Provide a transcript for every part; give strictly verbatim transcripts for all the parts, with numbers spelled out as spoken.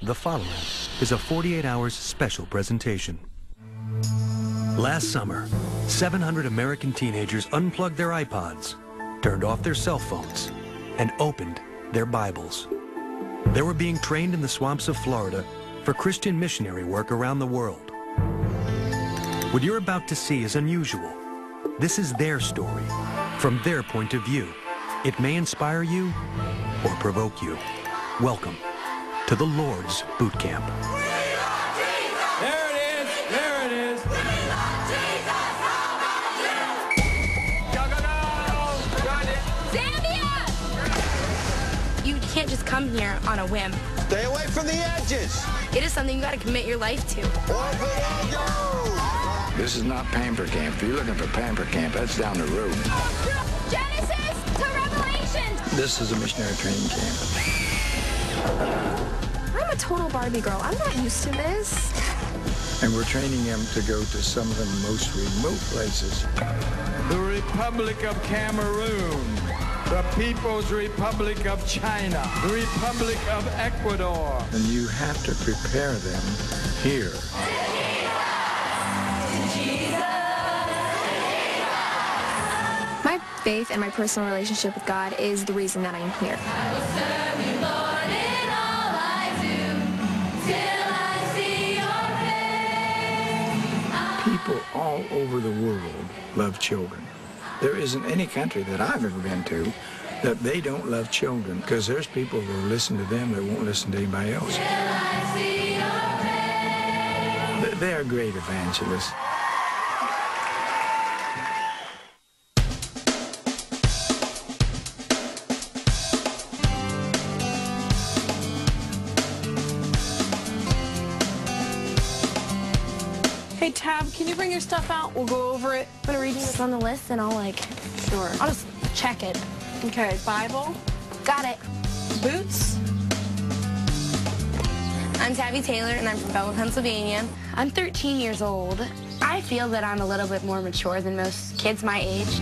The following is a forty-eight hours special presentation. Last summer, seven hundred American teenagers unplugged their iPods, turned off their cell phones, and opened their Bibles. They were being trained in the swamps of Florida for Christian missionary work around the world. What you're about to see is unusual. This is their story, from their point of view. It may inspire you or provoke you. Welcome to the Lord's Boot Camp. There it is, there it is. Go, go, go! Got it. Zambia! You can't just come here on a whim. Stay away from the edges. It is something you got to commit your life to. Off it all goes. This is not Pamper Camp. If you're looking for Pamper Camp, that's down the road. Genesis to Revelation! This is a missionary training camp. I'm a total Barbie girl. I'm not used to this. And we're training them to go to some of the most remote places. The Republic of Cameroon, the People's Republic of China, the Republic of Ecuador. And you have to prepare them here. My faith and my personal relationship with God is the reason that I'm here. People all over the world love children. There isn't any country that I've ever been to that they don't love children, because there's people who will listen to them that won't listen to anybody else. They are great evangelists. Hey, Tab, can you bring your stuff out? We'll go over it. I'm gonna read It's on the list and I'll like, Sure. I'll just check it. Okay, Bible, Got it. boots. I'm Tabby Taylor and I'm from Belleville, Pennsylvania. I'm thirteen years old. I feel that I'm a little bit more mature than most kids my age.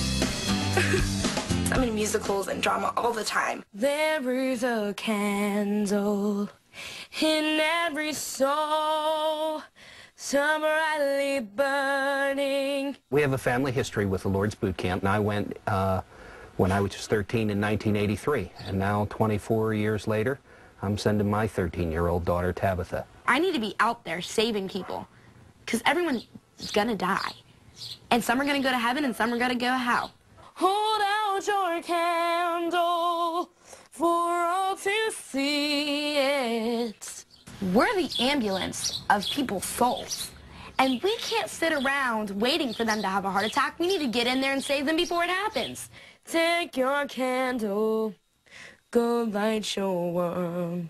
I'm in musicals and drama all the time. There is a candle in every soul, so brightly burning. We have a family history with the Lord's Boot Camp, and I went uh, when I was thirteen in nineteen eighty-three, and now twenty-four years later, I'm sending my thirteen-year-old daughter, Tabitha. I need to be out there saving people, because everyone is gonna die. And some are gonna go to heaven and some are gonna go to hell. Hold out your candle for all to see it. We're the ambulance of people's souls. And we can't sit around waiting for them to have a heart attack. We need to get in there and save them before it happens. Take your candle, go light your world.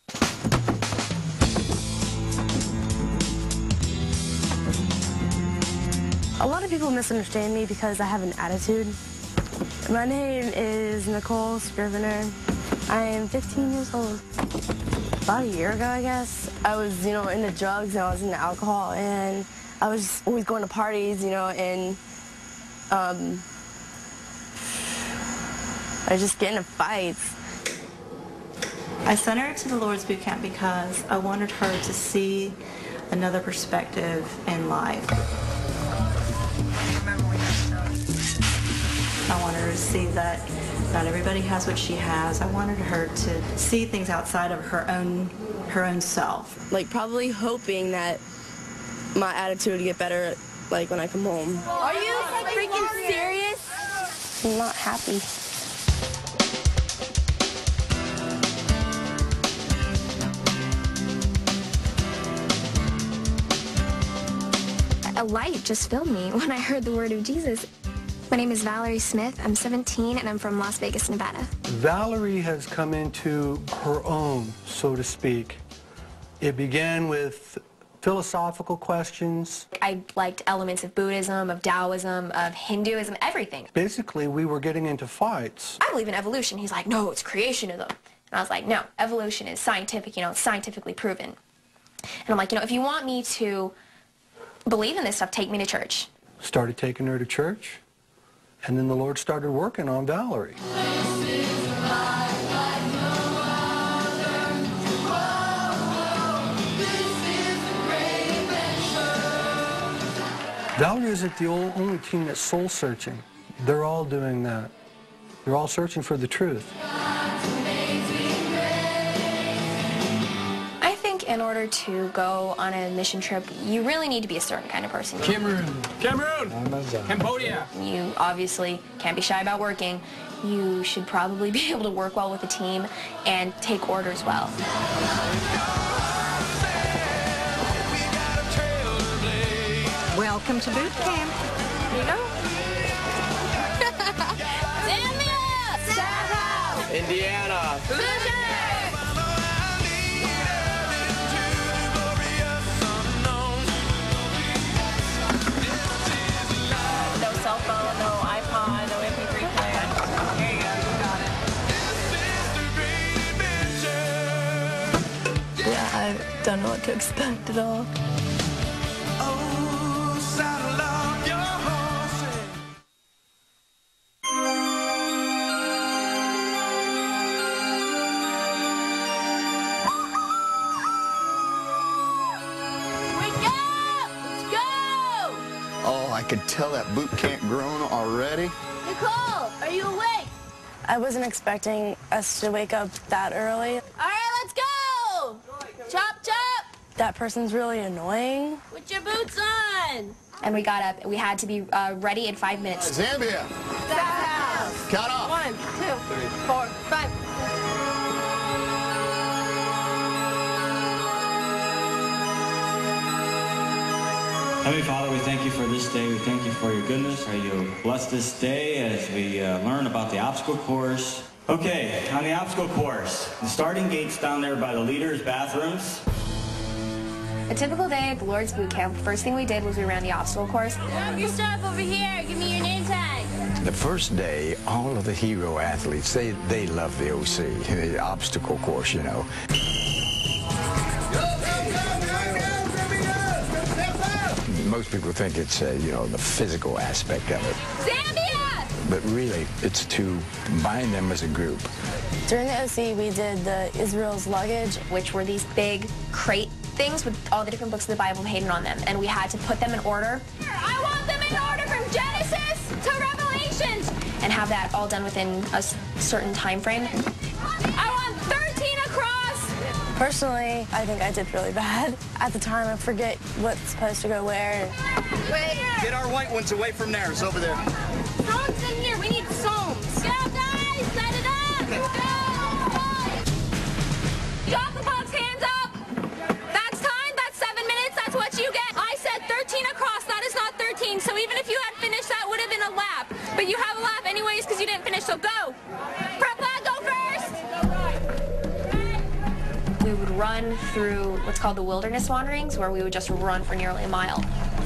A lot of people misunderstand me because I have an attitude. My name is Nicole Scrivener. I am fifteen years old. About a year ago, I guess, I was, you know, into drugs and I was into alcohol, and I was always going to parties, you know, and um, I was just getting into fights. I sent her to the Lord's Boot Camp because I wanted her to see another perspective in life. I wanted her to see that not everybody has what she has. I wanted her to see things outside of her own her own self. Like, probably hoping that my attitude would get better, like, when I come home. Are you freaking serious? I'm not happy. A light just filled me when I heard the word of Jesus. My name is Valerie Smith. I'm seventeen and I'm from Las Vegas, Nevada. Valerie has come into her own, so to speak. It began with philosophical questions. I liked elements of Buddhism, of Taoism, of Hinduism, everything. Basically, we were getting into fights. I believe in evolution. He's like, no, it's creationism. And I was like, no, evolution is scientific, you know, it's scientifically proven. And I'm like, you know, if you want me to believe in this stuff, take me to church. Started taking her to church, and then the Lord started working on Valerie. Valerie isn't the ol- only team that's soul searching. They're all doing that. They're all searching for the truth. I think in order to go on a mission trip, you really need to be a certain kind of person. Cameroon. Cameroon. Cambodia. You obviously can't be shy about working. You should probably be able to work well with a team and take orders well. Welcome to boot camp. Here you go. Zambia! South Indiana. No cell phone, no iPod, no M P three player. Here you go, you got it. Yeah, I don't know what to expect at all. Oh, I could tell that boot camp grown already. Nicole, are you awake? I wasn't expecting us to wake up that early. All right, let's go! Chop, chop! That person's really annoying. Put your boots on! And we got up. We had to be uh, ready in five minutes. Zambia. South. Count off. One, two, three, four, five. Heavenly Father, we thank you for this day. We thank you for your goodness. Pray you bless this day as we uh, learn about the obstacle course. Okay, on the obstacle course, the starting gate's down there by the leaders' bathrooms. A typical day at the Lord's Boot Camp, first thing we did was we ran the obstacle course. Grab your stuff over here. Give me your name tag. The first day, all of the hero athletes, they, they love the O C, the obstacle course, you know. Most people think it's, uh, you know, the physical aspect of it. Zambia! But really, it's to combine them as a group. During the O C, we did the Israel's luggage, which were these big crate things with all the different books of the Bible painted on them, and we had to put them in order. I want them in order from Genesis to Revelations. And have that all done within a certain time frame. I want thirteen across. Personally, I think I did really bad. At the time, I forget what's supposed to go where. Wait. Get our white ones away from there. It's over there. Psalms in here. We need Psalms. Go, guys. Set it up. Go. Drop the box. Hands up. That's time. That's seven minutes. That's what you get. I said thirteen across. That is not thirteen. So even if you had finished, that would have been a lap. But you have a lap anyways because you didn't finish. So go. Prep lad, go first. We would run through what's called the wilderness wanderings, where we would just run for nearly a mile.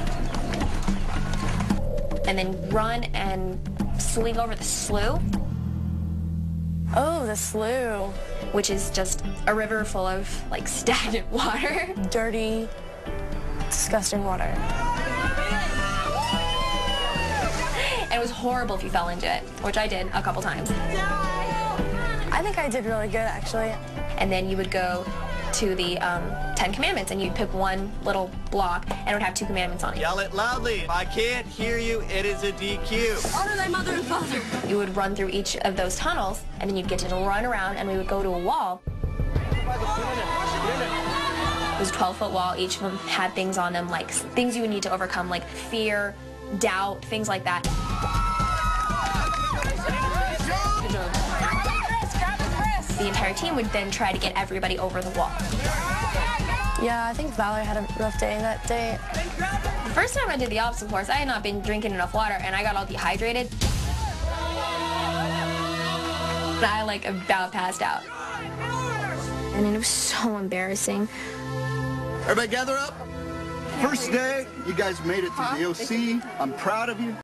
And then run and swing over the slough. Oh, the slough. Which is just a river full of, like, stagnant water. Dirty, disgusting water. And it was horrible if you fell into it, which I did a couple times. I think I did really good, actually. And then you would go to the um, Ten Commandments, and you'd pick one little block, and it would have two commandments on it. Yell it loudly. If I can't hear you, it is a D Q. Honor thy mother and father. You would run through each of those tunnels, and then you'd get to run around, and we would go to a wall. It was a twelve-foot wall. Each of them had things on them, like things you would need to overcome, like fear, doubt, things like that. The entire team would then try to get everybody over the wall. Yeah, I think Valerie had a rough day that day. The first time I did the obstacle course, I had not been drinking enough water, and I got all dehydrated. I, like, about passed out. And it was so embarrassing. Everybody gather up. First day, you guys made it through the O C. I'm proud of you.